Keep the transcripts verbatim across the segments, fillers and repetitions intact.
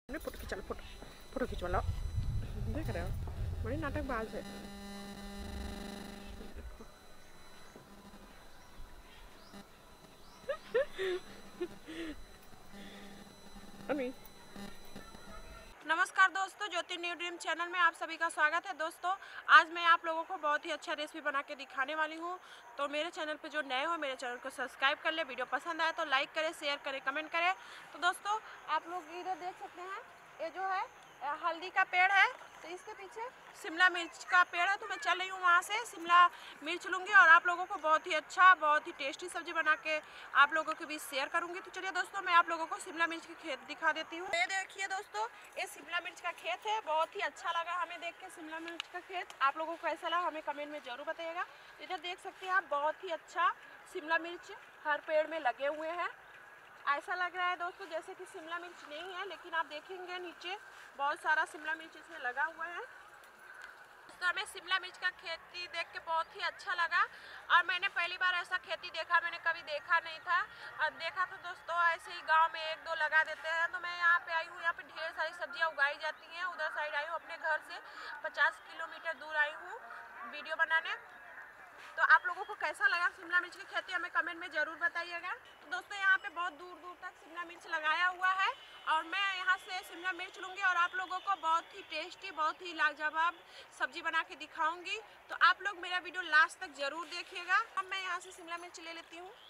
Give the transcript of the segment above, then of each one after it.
Photo खिंचा लो, photo photo खिंचवा लो। देख रहे हो बड़ी नाटकबाज है। अमी नमस्कार दोस्तों, ज्योति न्यू ड्रीम चैनल में आप सभी का स्वागत है। दोस्तों आज मैं आप लोगों को बहुत ही अच्छा रेसिपी बना के दिखाने वाली हूँ। तो मेरे चैनल पे जो नए हो मेरे चैनल को सब्सक्राइब कर ले, वीडियो पसंद आए तो लाइक करें, शेयर करें, कमेंट करें। तो दोस्तों आप लोग इधर देख सकते हैं, ये जो है हल्दी का पेड़ है, तो इसके पीछे शिमला मिर्च का पेड़ है। तो मैं चल रही हूँ वहाँ से शिमला मिर्च लूँगी और आप लोगों को बहुत ही अच्छा, बहुत ही टेस्टी सब्जी बना के आप लोगों के बीच शेयर करूँगी। तो चलिए दोस्तों मैं आप लोगों को शिमला मिर्च की खेत दिखा देती हूँ। ये देखिए दोस्तों, ये शिमला मिर्च का खेत है। बहुत ही अच्छा लगा हमें देख के शिमला मिर्च का खेत। आप लोगों को कैसा लगा हमें कमेंट में जरूर बताइएगा। इधर देख सकते हैं आप, बहुत ही अच्छा शिमला मिर्च हर पेड़ में लगे हुए हैं। ऐसा लग रहा है दोस्तों जैसे कि शिमला मिर्च नहीं है, लेकिन आप देखेंगे नीचे बहुत सारा शिमला मिर्च इसमें लगा हुआ है। तो हमें शिमला मिर्च का खेती देख के बहुत ही अच्छा लगा और मैंने पहली बार ऐसा खेती देखा, मैंने कभी देखा नहीं था। और देखा तो दोस्तों ऐसे ही गांव में एक दो लगा देते हैं। तो मैं यहाँ पे आई हूँ, यहाँ पे ढेर सारी सब्जियाँ उगाई जाती हैं। उधर साइड आई हूँ, अपने घर से पचास किलोमीटर दूर आई हूँ वीडियो बनाने। तो आप लोगों को कैसा लगा शिमला मिर्च की खेती हमें कमेंट में ज़रूर बताइएगा। तो दोस्तों यहाँ पे बहुत दूर दूर तक शिमला मिर्च लगाया हुआ है और मैं यहाँ से शिमला मिर्च लूँगी और आप लोगों को बहुत ही टेस्टी, बहुत ही लाजवाब सब्जी बना के दिखाऊंगी। तो आप लोग मेरा वीडियो लास्ट तक ज़रूर देखिएगा। अब मैं यहाँ से शिमला मिर्च ले लेती हूँ।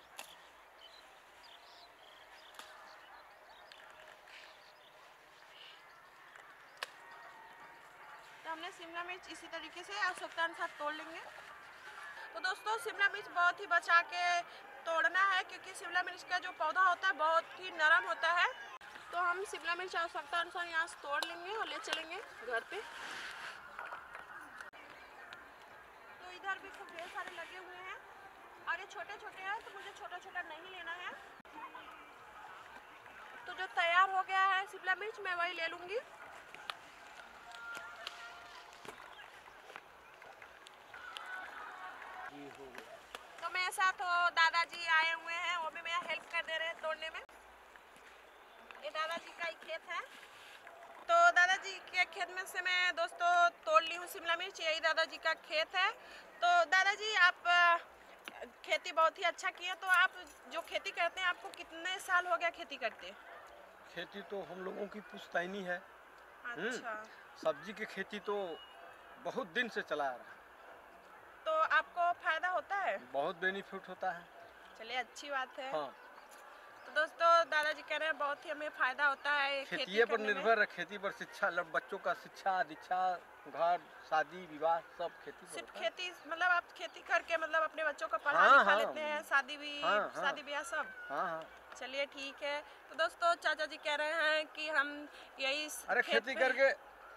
तो हमने शिमला मिर्च इसी तरीके से आवश्यकता अनुसार तोड़ लेंगे। तो दोस्तों शिमला मिर्च बहुत ही बचा के तोड़ना है, क्योंकि शिमला मिर्च का जो पौधा होता है बहुत ही नरम होता है। तो हम शिमला मिर्च आवश्यकता अनुसार यहाँ से तोड़ लेंगे और ले चलेंगे घर पे। तो इधर भी खूब ढेर सारे लगे हुए हैं और ये छोटे छोटे हैं, तो मुझे छोटा छोटा नहीं लेना है। तो जो तैयार हो गया है शिमला मिर्च मैं वही ले लूँगी। तो मेरे साथ तो दादाजी आए हुए हैं, वो भी मेरा हेल्प कर दे रहे हैं तोड़ने में। ये दादाजी का ही खेत है। तो दादाजी के खेत में से मैं दोस्तों तोड़ ली हूँ शिमला मिर्च। यही दादाजी का खेत है। तो दादाजी आप खेती बहुत ही अच्छा किए। तो आप जो खेती करते हैं, आपको कितने साल हो गया खेती करते? खेती तो हम लोगों की पुश्तैनी है। अच्छा। सब्जी की खेती तो बहुत दिन से चला आ रहा है। तो आपको फायदा होता है? बहुत बेनिफिट होता है। चलिए अच्छी बात है। हाँ। तो दोस्तों दादाजी कह रहे हैं बहुत ही हमें फायदा होता है खेती पर निर्भर है। खेती पर शिक्षा, बच्चों का शिक्षा दीक्षा, घर शादी विवाह सब खेती सिर्फ पर खेती, मतलब आप खेती करके मतलब अपने बच्चों को पढ़ा हाँ, लिखा हाँ, लेते हैं, शादी भी हाँ, हाँ, शादी ब्याह सब। हाँ हाँ चलिए ठीक है। तो दोस्तों चाचा जी कह रहे हैं कि हम यही अरे खेती करके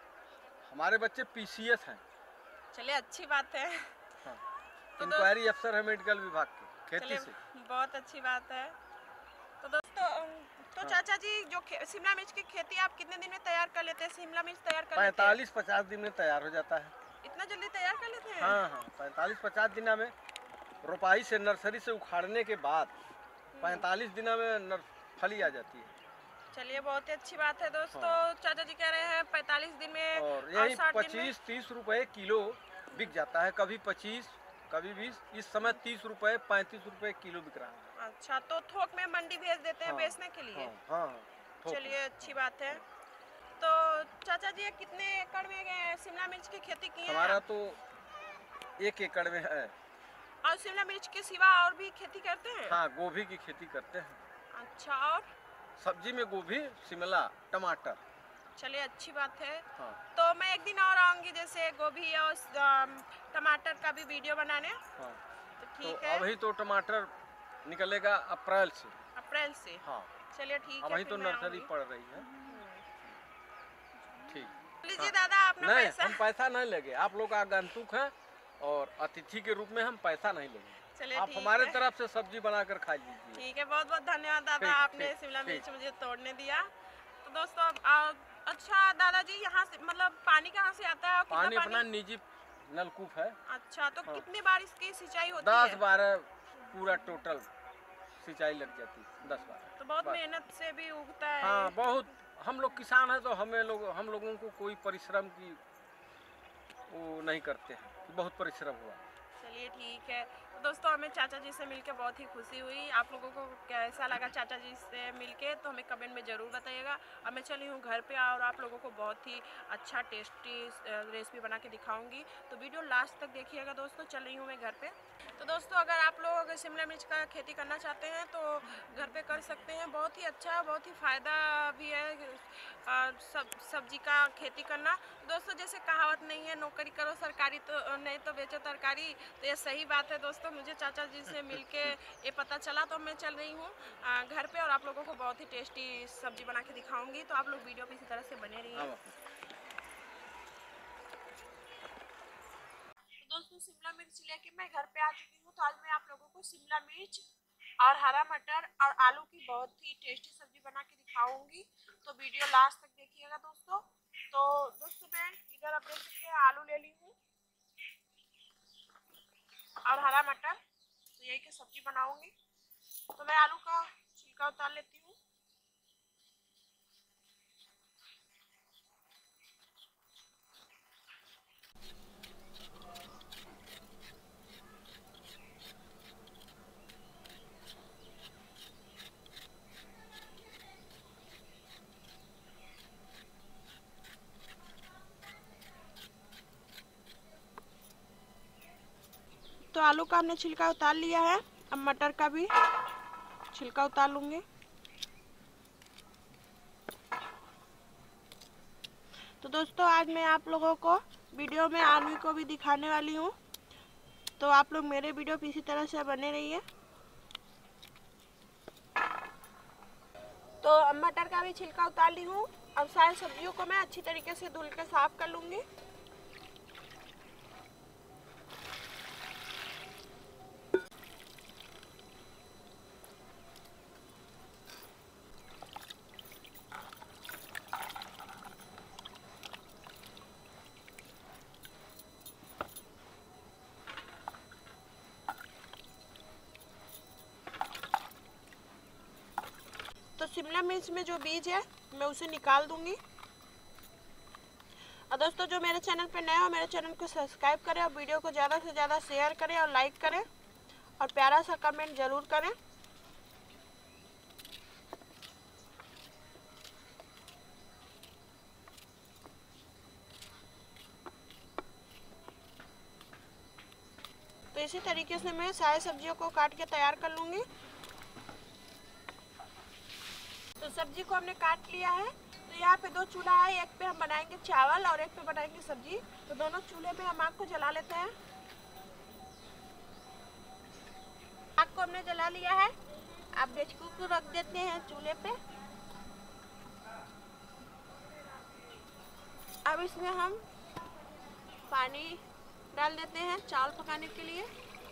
हमारे बच्चे पीसीएस हैं। चलिए अच्छी बात है। हाँ। तो इंक्वायरी अफसर है मेडिकल विभाग के खेती से। बहुत अच्छी बात है। तो दोस्तों तो हाँ। चाचा जी जो शिमला मिर्च की खेती आप कितने दिन में तैयार कर लेते हैं? शिमला मिर्च तैयार कर पैंतालीस पचास दिन में तैयार हो जाता है। इतना जल्दी तैयार कर लेते हैं? हाँ हाँ पैंतालीस पचास दिन में रोपाई से, नर्सरी से उखाड़ने के बाद पैंतालीस दिन में फली आ जाती है। चलिए बहुत ही अच्छी बात है दोस्तों। हाँ। चाचा जी कह रहे हैं पैंतालीस दिन में और यही पच्चीस तीस रुपए किलो बिक जाता है। कभी पच्चीस कभी बीस, इस समय तीस रुपए पैंतीस रुपए किलो बिक रहा है। अच्छा, तो थोक में मंडी भेज देते हैं? हाँ, बेचने के लिए? हाँ, हाँ, चलिए अच्छी बात है। तो चाचा जी कितने एकड़ में शिमला मिर्च की खेती की है? हमारा तो एक एकड़ में है। और शिमला मिर्च के सिवा और भी खेती करते हैं? हाँ, गोभी की खेती करते हैं। अच्छा, और सब्जी में गोभी, शिमला, टमाटर। चलिए अच्छी बात है। हाँ। तो मैं एक दिन और आऊंगी जैसे गोभी और टमाटर का भी वीडियो बनाने। हाँ। तो ठीक है। अभी तो टमाटर निकलेगा अप्रैल से। अप्रैल से? हाँ। चलिए ठीक है। अभी तो नर्सरी पड़ रही है। ठीक। लीजिए दादा अपना नहीं, पैसा। हम पैसा नहीं लेंगे। आप लोग आगंतुक हैं और अतिथि के रूप में हम पैसा नहीं लेंगे। आप हमारे तरफ से सब्जी बनाकर खा लीजिए। ठीक है, बहुत बहुत धन्यवाद दादा, आपने शिमला मिर्च मुझे तोड़ने दिया। तो दोस्तों अच्छा दादाजी यहाँ से मतलब पानी कहाँ से आता है? पानी अपना निजी नलकूप है। अच्छा, तो हाँ। कितनी बार इसकी सिंचाई होती है? दस है? बारह पूरा टोटल सिंचाई लग जाती है। दस बारह। तो बहुत मेहनत से भी उगता है। हाँ, बहुत हम लोग किसान हैं तो हमें लोग हम लोगों को कोई परिश्रम की वो नहीं करते हैं, बहुत परिश्रम हुआ। चलिए ठीक है। तो दोस्तों हमें चाचा जी से मिलके बहुत ही खुशी हुई। आप लोगों को कैसा लगा चाचा जी से मिलके तो हमें कमेंट में ज़रूर बताइएगा। अब मैं चली हूँ घर पे और आप लोगों को बहुत ही अच्छा टेस्टी रेसिपी बना के दिखाऊंगी, तो वीडियो लास्ट तक देखिएगा दोस्तों। चल रही हूँ मैं घर पे। तो दोस्तों अगर आप लोग शिमला मिर्च का खेती करना चाहते हैं तो घर पे कर सकते हैं। बहुत ही अच्छा है, बहुत ही फ़ायदा भी है सब सब्जी का खेती करना। दोस्तों जैसे कहावत नहीं है, नौकरी करो सरकारी तो नहीं तो बेचो तरकारी, तो ये सही बात है दोस्तों। मुझे चाचा जी से मिलके ये पता चला, तो मैं चल रही हूँ घर पे और आप लोगों को बहुत ही टेस्टी सब्जी बना के दिखाऊंगी। तो आप लोग वीडियो पे इसी तरह से बने रहिए। दोस्तों शिमला मिर्च लेके मैं घर पे आ चुकी हूँ। तो आज मैं आप लोगों को शिमला मिर्च और हरा मटर और आलू की बहुत ही टेस्टी सब्जी बना के दिखाऊंगी, तो वीडियो लास्ट तक देखिएगा दोस्तों। तो दोस्तों मैं इधर आप देख सकते हैं आलू ले ली हूँ और हरा मटर, तो यही की सब्जी बनाऊंगी। तो मैं आलू का छिलका उतार लेती हूँ। तो आलू का हमने छिलका उतार लिया है, अब मटर का भी छिलका उतार लूंगी। तो दोस्तों आज मैं आप लोगों को वीडियो में आलू को भी दिखाने वाली हूँ, तो आप लोग मेरे वीडियो पे इसी तरह से बने रहिए। तो मटर का भी छिलका उतार ली हूँ। अब सारी सब्जियों को मैं अच्छी तरीके से धुल के साफ कर लूँगी। तो शिमला मिर्च में जो बीज है मैं उसे निकाल दूंगी। और दोस्तों जो मेरे चैनल पे नए हो मेरे चैनल को सब्सक्राइब करें और वीडियो को ज़्यादा से ज़्यादा शेयर करें और लाइक करें और प्यारा सा कमेंट ज़रूर करें। तो इसी तरीके से मैं सारी सब्जियों को काट के तैयार कर लूँगी। तो सब्जी को हमने काट लिया है। तो यहाँ पे दो चूल्हा है, एक पे हम बनाएंगे चावल और एक पे बनाएंगे सब्जी। तो दोनों चूल्हे पे हम आग को जला लेते हैं। आग को हमने जला लिया है, अब डेचकी को रख देते हैं चूल्हे पे। अब इसमें हम पानी डाल देते हैं चावल पकाने के लिए।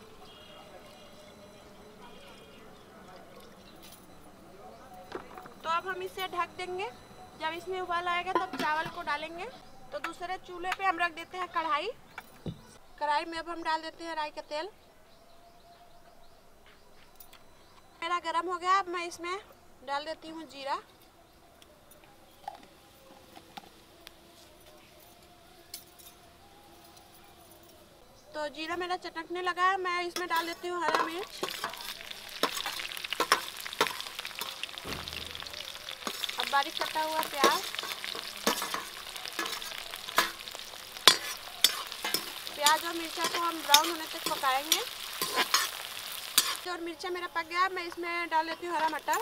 तो अब हम इसे ढक देंगे, जब इसमें उबाल आएगा तब चावल को डालेंगे। तो दूसरे चूल्हे पे हम रख देते हैं कढ़ाई। कढ़ाई में अब हम डाल देते हैं राई का तेल। मेरा गरम हो गया, अब मैं इसमें डाल देती हूँ जीरा। तो जीरा मेरा चटकने लगा है, मैं इसमें डाल देती हूँ हरा मिर्च। अब बारीक कटा हुआ प्याज। प्याज और मिर्चा को हम ब्राउन होने तक पकाएंगे। और मिर्चा मेरा पक गया, मैं इसमें डाल देती हूँ हरा मटर।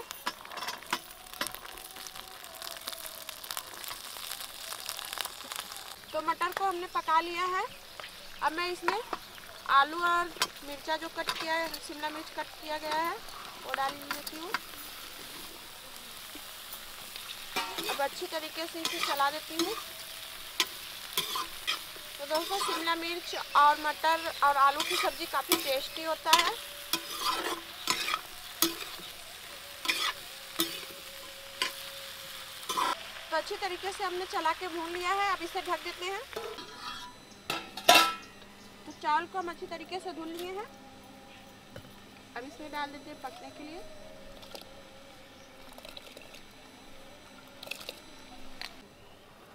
तो मटर को हमने पका लिया है। अब मैं इसमें आलू और मिर्चा जो कट किया है, शिमला मिर्च कट किया गया है, वो डाल लेती हूँ। अब अच्छी तरीके से इसे चला देती हूँ। तो दोस्तों शिमला मिर्च और मटर और आलू की सब्ज़ी काफ़ी टेस्टी होता है। तो अच्छी तरीके से हमने चला के भून लिया है, अब इसे ढक देते हैं। तो चावल को हम अच्छी तरीके से धुल लिए हैं, अब इसमें डाल देते हैं पकने के लिए।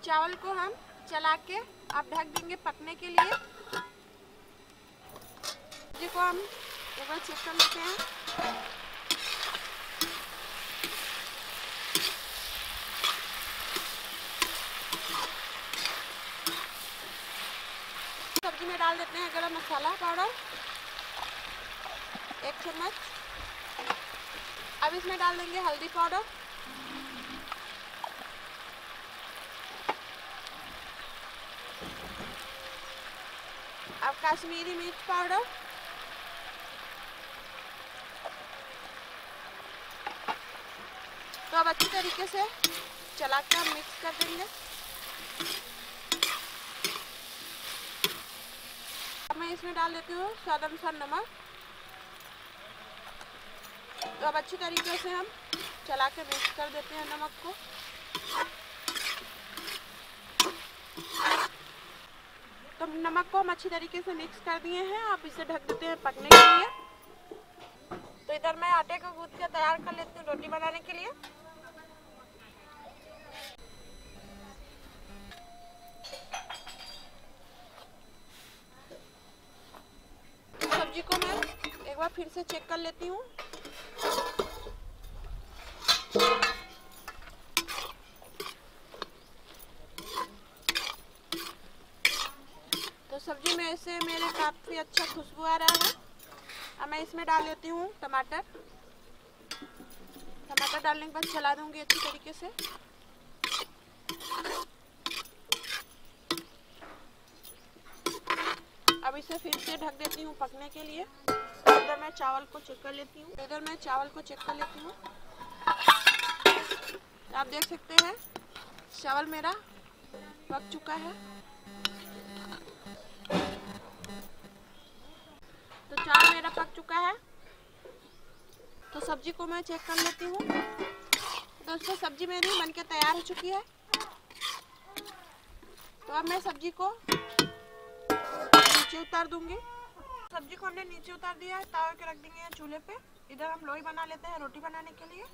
चावल को हम चला के आप ढक देंगे पकने के लिए। सब्जी को हम एक बार चेक कर लेते हैं। सब्जी में डाल देते हैं गरम मसाला पाउडर एक चम्मच। अब इसमें डाल देंगे हल्दी पाउडर, अब कश्मीरी मिर्च पाउडर, तो अब अच्छी तरीके से चलाकर मिक्स कर देंगे। अब मैं इसमें डाल देती हूँ स्वाद अनुसार नमक। तो अब अच्छी तरीके से हम चला के मिक्स कर देते हैं नमक को। तो नमक को हम अच्छी तरीके से मिक्स कर दिए हैं। आप इसे ढक देते हैं पकने के लिए। तो इधर मैं आटे को गूंथ के तैयार कर लेती हूँ रोटी बनाने के लिए। सब्जी को मैं एक बार फिर से चेक कर लेती हूँ। तो सब्जी में से मेरे काफ़ी अच्छा खुशबू आ रहा है। अब मैं इसमें डाल लेती हूँ टमाटर। टमाटर डालने के बाद चला दूंगी अच्छी तरीके से। अब इसे फिर से ढक देती हूँ पकने के लिए। इधर मैं चावल को चेक कर लेती हूँ। इधर मैं चावल को चेक कर लेती हूँ। आप देख सकते हैं चावल मेरा पक चुका है। तो चावल मेरा पक चुका है। तो सब्जी को मैं चेक कर लेती हूँ। दोस्तों सब्जी मेरी बनके तैयार हो चुकी है। तो अब मैं सब्जी को नीचे उतार दूंगी। सब्जी को हमने नीचे उतार दिया है। तावे के रख देंगे चूल्हे पे। इधर हम लोई बना लेते हैं रोटी बनाने के लिए।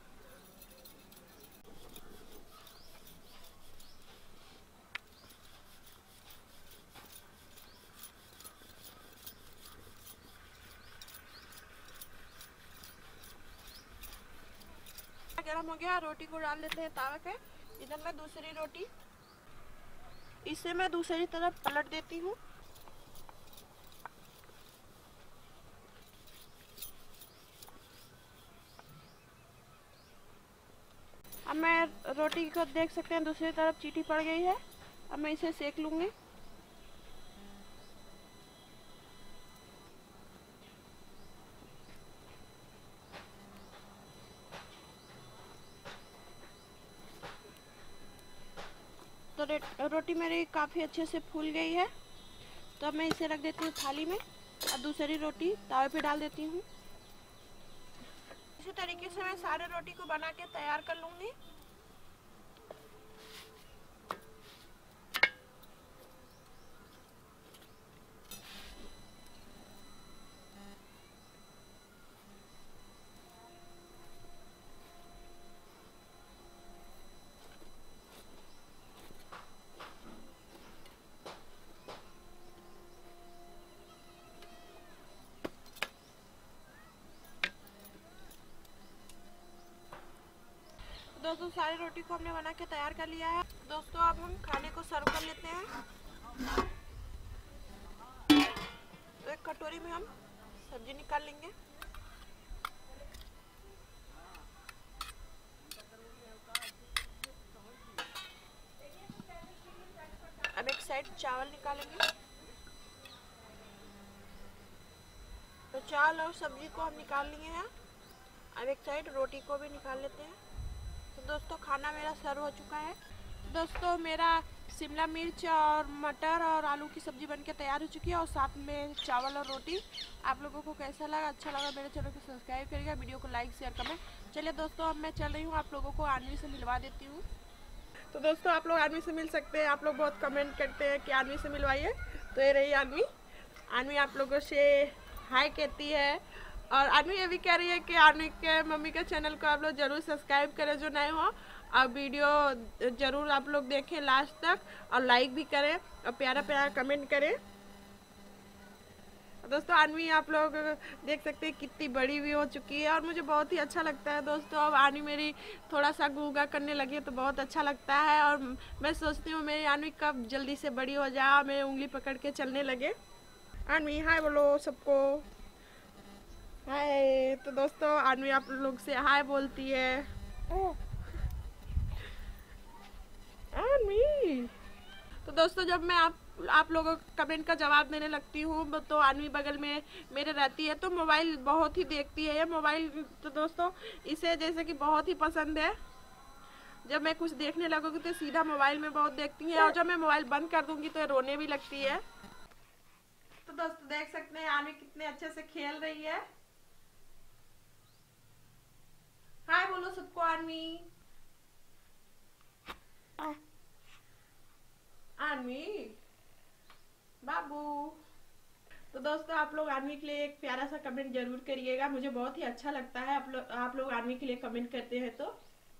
गरम हो गया, रोटी को डाल देते हैं तावे पे। इधर मैं दूसरी रोटी, इसे मैं दूसरी तरफ पलट देती हूँ। अब मैं रोटी को देख सकते हैं दूसरी तरफ चीटी पड़ गई है। अब मैं इसे सेक लूंगी। तो रोटी मेरी काफ़ी अच्छे से फूल गई है। तो अब मैं इसे रख देती हूँ थाली में और दूसरी रोटी तावे पे डाल देती हूँ। इसी तरीके से मैं सारे रोटी को बना के तैयार कर लूँगी। दोस्तों सारी रोटी को हमने बना के तैयार कर लिया है। दोस्तों अब हम खाने को सर्व कर लेते हैं। तो एक कटोरी में हम सब्जी निकाल लेंगे। अब एक साइड चावल निकालेंगे। तो चावल और सब्जी को हम निकाल लिए हैं। अब एक साइड रोटी को भी निकाल लेते हैं। तो दोस्तों खाना मेरा सर्व हो चुका है। दोस्तों मेरा शिमला मिर्च और मटर और आलू की सब्ज़ी बनके तैयार हो चुकी है और साथ में चावल और रोटी। आप लोगों को कैसा लगा? अच्छा लगा मेरे चैनल को सब्सक्राइब करिएगा, वीडियो को लाइक शेयर कमेंट। चलिए दोस्तों अब मैं चल रही हूँ, आप लोगों को आनवी से मिलवा देती हूँ। तो दोस्तों आप लोग आनवी से मिल सकते हैं। आप लोग बहुत कमेंट करते हैं कि आनवी से मिलवाइए। तो ये रही आनवी। आनवी आप लोगों से हाय कहती है। और आनवी ये भी कह रही है कि आनवी के मम्मी के चैनल को आप लोग ज़रूर सब्सक्राइब करें जो नए हो। अब वीडियो ज़रूर आप लोग देखें लास्ट तक और लाइक भी करें और प्यारा प्यारा कमेंट करें। दोस्तों आनवी आप लोग देख सकते हैं कितनी बड़ी भी हो चुकी है और मुझे बहुत ही अच्छा लगता है दोस्तों। अब आनवी मेरी थोड़ा सा गूगा करने लगी है तो बहुत अच्छा लगता है और मैं सोचती हूँ मेरी आनवी कब जल्दी से बड़ी हो जाए और मेरी उंगली पकड़ के चलने लगे। आनवी हाय बोलो सबको, हाय। तो दोस्तों आनवी आप लोग से हाय बोलती है। आनवी तो दोस्तों जब मैं आप आप लोगों को कमेंट का जवाब देने लगती हूँ तो आनवी बगल में मेरे रहती है तो मोबाइल बहुत ही देखती है। ये मोबाइल तो दोस्तों इसे जैसे कि बहुत ही पसंद है। जब मैं कुछ देखने लगूँगी तो सीधा मोबाइल में बहुत देखती है और जब मैं मोबाइल बंद कर दूँगी तो रोने भी लगती है। तो दोस्तों देख सकते हैं आनवी कितने अच्छे से खेल रही है। हाय बोलो सबको आनवी। आनवी बाबू। तो दोस्तों आप लोग आनवी के लिए एक प्यारा सा कमेंट जरूर करिएगा, मुझे बहुत ही अच्छा लगता है आप लोग आप लोग आनवी के लिए कमेंट करते हैं। तो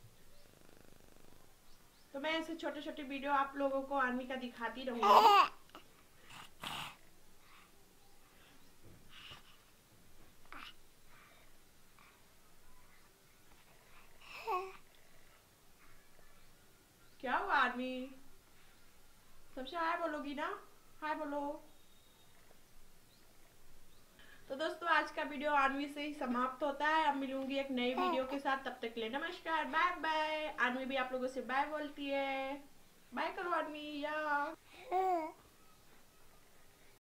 तो मैं ऐसे छोटे छोटे वीडियो आप लोगों को आनवी का दिखाती रहूंगी। क्या हुआ आनवी, सबसे हाय बोलोगी ना, हाय बोलो। तो दोस्तों आज का वीडियो आनवी से ही समाप्त होता है। अब मिलूंगी एक नई वीडियो के साथ, तब तक के लिए नमस्कार, बाय बाय। आनवी भी आप लोगों से बाय बोलती है, बाय करो आनवी या।